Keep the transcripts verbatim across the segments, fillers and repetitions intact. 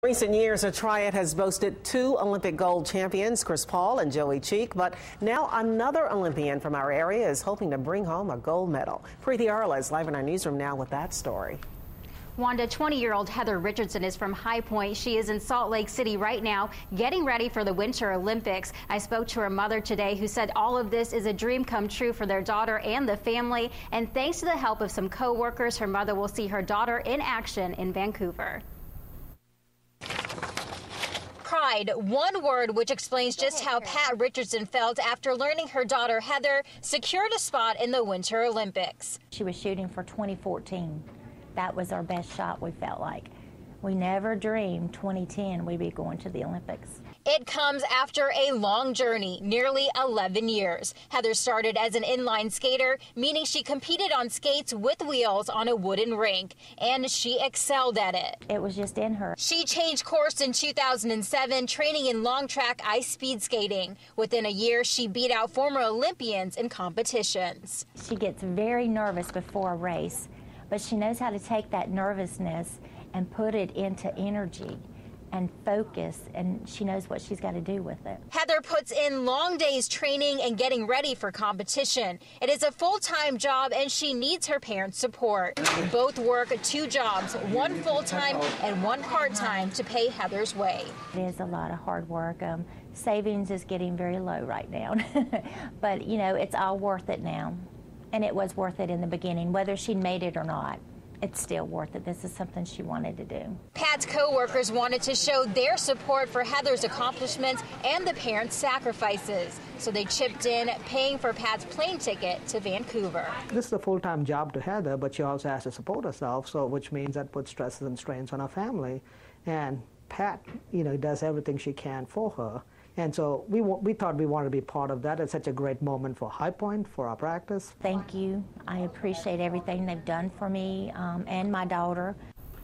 Recent years, a Triad has boasted two Olympic gold champions, Chris Paul and Joey Cheek, but now another Olympian from our area is hoping to bring home a gold medal. Preeti Arla is live in our newsroom now with that story. Wanda, twenty-year-old Heather Richardson is from High Point. She is in Salt Lake City right now, getting ready for the Winter Olympics. I spoke to her mother today, who said all of this is a dream come true for their daughter and the family. And thanks to the help of some co-workers, her mother will see her daughter in action in Vancouver. Pride, one word which explains just how Pat Richardson felt after learning her daughter Heather secured a spot in the Winter Olympics. She was shooting for twenty fourteen. That was our best shot, we felt like. We never dreamed twenty ten we'd be going to the Olympics. It comes after a long journey, nearly eleven years. Heather started as an inline skater, meaning she competed on skates with wheels on a wooden rink, and she excelled at it. It was just in her. She changed course in two thousand seven, training in long track ice speed skating. Within a year, she beat out former Olympians in competitions. She gets very nervous before a race, but she knows how to take that nervousness and put it into energy and focus, and she knows what she's got to do with it. Heather puts in long days training and getting ready for competition. It is a full-time job, and she needs her parents' support. Both work two jobs, one full-time and one part-time, to pay Heather's way. It is a lot of hard work. Um, savings is getting very low right now, but you know, it's all worth it now. And it was worth it in the beginning, whether she made it or not. It's still worth it. This is something she wanted to do. Pat's co-workers wanted to show their support for Heather's accomplishments and the parents' sacrifices. So they chipped in, paying for Pat's plane ticket to Vancouver. This is a full-time job to Heather, but she also has to support herself, so which means that puts stresses and strains on her family. And Pat, you know, does everything she can for her. And so we, we thought we wanted to be part of that. It's such a great moment for High Point, for our practice. Thank you. I appreciate everything they've done for me um, and my daughter.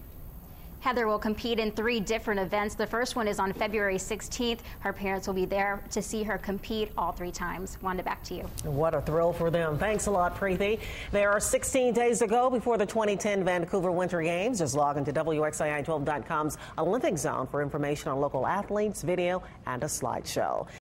Heather will compete in three different events. The first one is on February sixteenth. Her parents will be there to see her compete all three times. Wanda, back to you. What a thrill for them. Thanks a lot, Preeti. There are sixteen days to go before the twenty ten Vancouver Winter Games. Just log into W X I I twelve dot com's Olympic Zone for information on local athletes, video, and a slideshow.